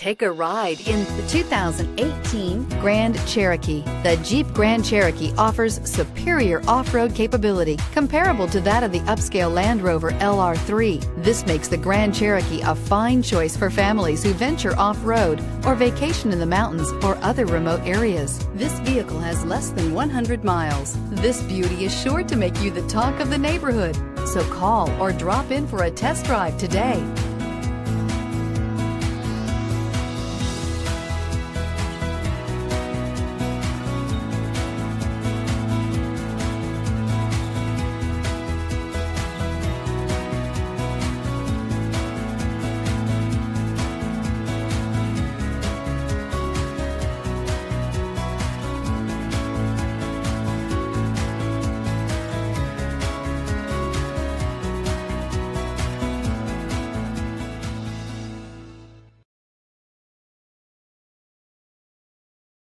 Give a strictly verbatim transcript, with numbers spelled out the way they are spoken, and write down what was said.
Take a ride in the two thousand eighteen Grand Cherokee. The Jeep Grand Cherokee offers superior off-road capability comparable to that of the upscale Land Rover L R three. This makes the Grand Cherokee a fine choice for families who venture off-road or vacation in the mountains or other remote areas. This vehicle has less than one hundred miles. This beauty is sure to make you the talk of the neighborhood. So call or drop in for a test drive today.